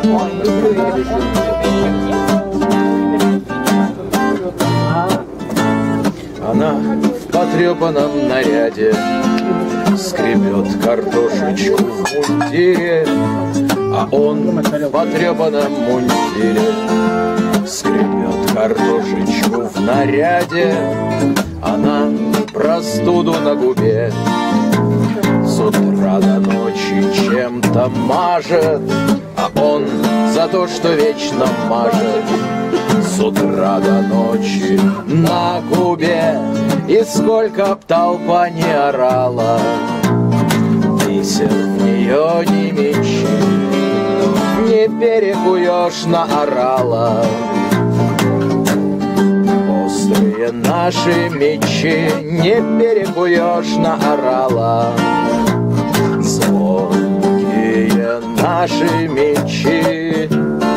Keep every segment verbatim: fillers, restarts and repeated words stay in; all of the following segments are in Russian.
Она в потрепанном наряде скребет картошечку в мундире, а он в потрепанном мундире скребет картошечку в наряде. Она простуду на губе с утра до ночи чем-то мажет, а он за то, что вечно мажет с утра до ночи на губе. И сколько б толпа не орала, бисер в нее не мечи, не перекуешь на орала. Острые наши мечи не перекуешь на орала. Звонкие наши мечи.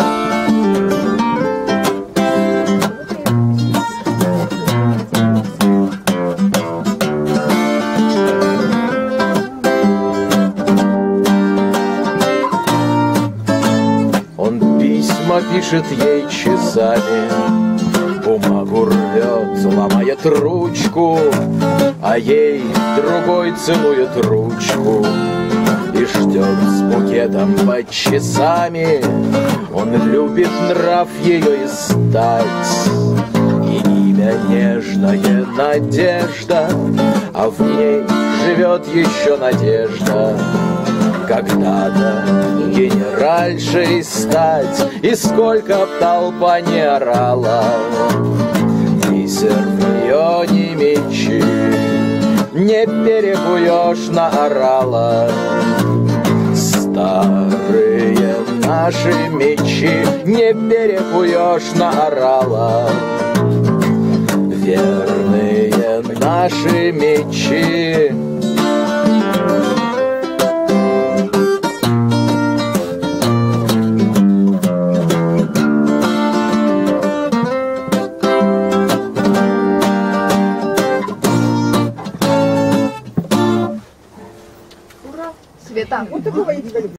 Он письма пишет ей часами, бумагу рвет, ломает ручку, а ей другой целует ручку и ждет с букетом под часами. Он любит нрав ее и стать, и имя нежное Надежда, а в ней живет еще надежда когда-то генеральшей стать. И сколько б толпа не орала, бисер в нее не мечи, не перекуешь на орала. Старые наши мечи не перекуешь на орала. Верные наши мечи. Света. Вот такого я не люблю.